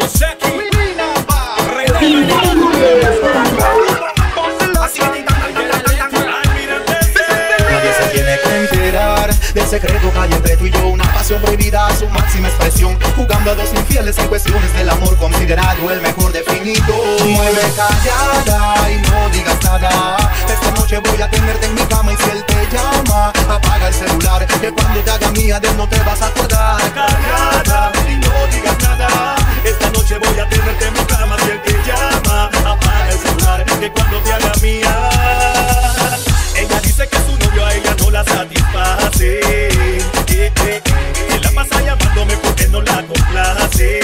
Nadie se tiene que enterar del secreto que hay entre tú y yo, una pasión prohibida a su máxima expresión, jugando a dos infieles en cuestiones del amor, considerado el mejor definido. Mueve callada y no digas nada, esta noche voy a tenerte en mi cama y si él te llama, apaga el celular, que cuando te haga mía de él no te vas a acordar. Callada y no digas nada, esta noche voy a tenerte en mi cama, si él te llama, apaga el celular, que cuando te haga mía. Ella dice que su novio a ella no la satisface, que la pasa llamándome porque no la complace,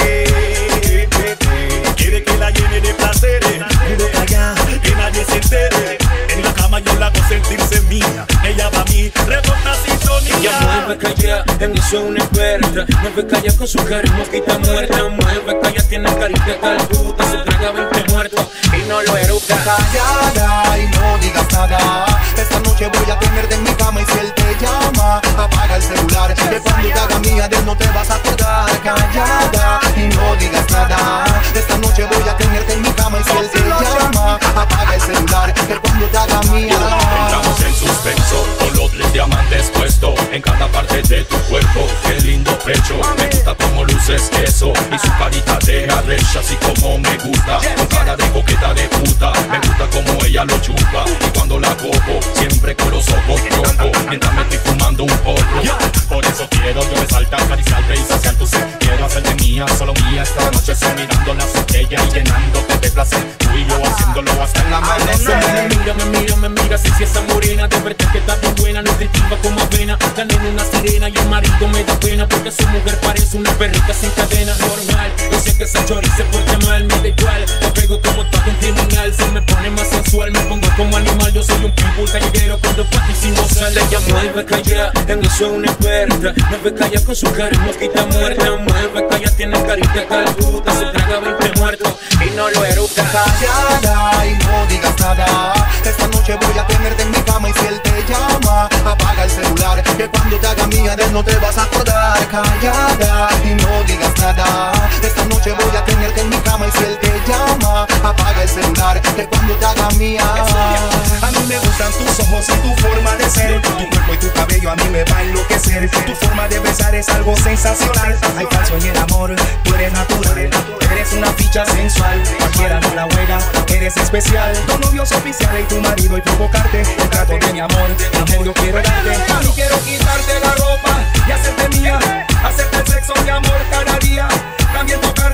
quiere que la llene de placeres, de allá, que nadie se entere. En la cama yo la hago sentirse mía, ella va a mí, rebota sintonía. Ella mueve calla, en eso es una experta. Mueve calla con su cara y mosquita muerta. Mueve calla, tiene carita calcuta, se traga 20 muertos y no lo eruca. Callada y no digas nada, esta noche voy a tenerte en mi cama y si él te llama, apaga el celular, que cuando te haga mía de él no te vas a acordar. Callada y no digas nada, esta noche voy a tenerte en mi cama y si él te llama, apaga el celular, que cuando te haga mía. Entramos en suspenso, con los 3 diamantes puestos en cada parte de tu cuerpo. Qué lindo pecho, me gusta como luces eso y su carita de arrecha, así como me gusta, con cara de coqueta de puta. Me gusta como ella lo chupa y cuando la cojo siempre con los ojos rojos mientras me estoy fumando un porro. Por eso quiero yo resaltar, acariciarte y saciar tu sed. Quiero hacerte mía, solo mía esta noche, mirando las estrellas y llenándote de placer. Tú y yo haciéndolo hasta el amanecer. Me mira, si esa morena de verdad que está bien buena, nutritiva como avena. La nena una sirena y el marido me da pena porque su mujer parece una perrita sin cadena. Normal, yo sé que esa chori se porta mal, me da igual. La pego como todo un criminal, se me pone más sensual, me pongo como animal. Yo soy un pitbull callejero cuando pato y sin gozar. Ella mueve calla, en eso es una experta. Mueve calla con su cara y mosquita muerta. Mueve calla, tiene carita calcuta, se traga 20 muertos y no lo eruca. Callada y no digas nada, esta noche voy a tenerte en mi cama y si él te llama, apaga el celular, que cuando te haga mía de él no te vas a acordar. Callada y no digas nada, esta noche voy a tenerte en mi cama y si él te llama, apaga el celular, que cuando te haga mía. A mí me gustan tus ojos y tu forma de ser, tu cuerpo y tu cabello a mí me va a enloquecer. Tu forma de besar es algo sensacional, hay falso en el amor, tú eres natural, eres una ficha sensual, cualquiera no la juega, eres especial. Tu novio es oficial y tu marido y provocarte, el trato de mi amor yo quiero darte. A mí quiero quitarte la ropa y hacerte mía, hacerte el sexo de amor cada día, también tocar